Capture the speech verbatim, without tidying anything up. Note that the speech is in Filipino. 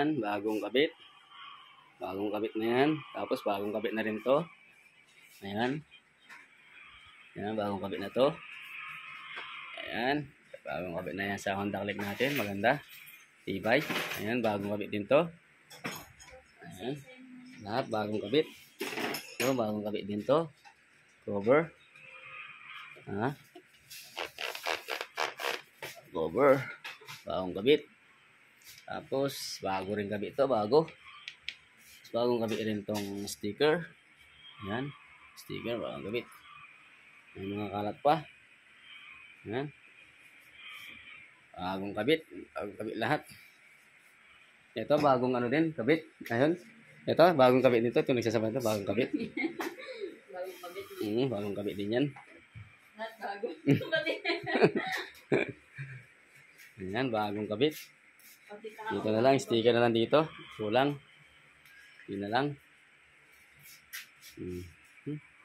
Ayan, bagong kabit. Bagong kabit na yan. Tapos bagong kabit na rin to. Ayan. Ayan, bagong kabit na to. Ayan. Bagong kabit na yan sa Honda Click natin. Maganda. Tibay. Ayan, bagong kabit din to. Ayan. Lahat bagong kabit. Ito, bagong kabit din to. Cover. Ha? Cover. Bagong kabit. Tapos, bago rin kabit to. Bago. Tapos, bagong kabit rin tong sticker. Ayan. Sticker, bagong kabit. May mga kalat pa. Ayan. Bagong kabit. Bagong kabit lahat. Ito, bagong ano din, kabit. Ayun. Ito, bagong kabit dito. Ito, nagsasabay ito, bagong kabit. Bagong kabit. Hmm, bagong kabit din yan. Lahat bago. Ayan, bagong kabit. Dito na lang, sticker na lang dito. Kulang. Yun na lang. Hmm.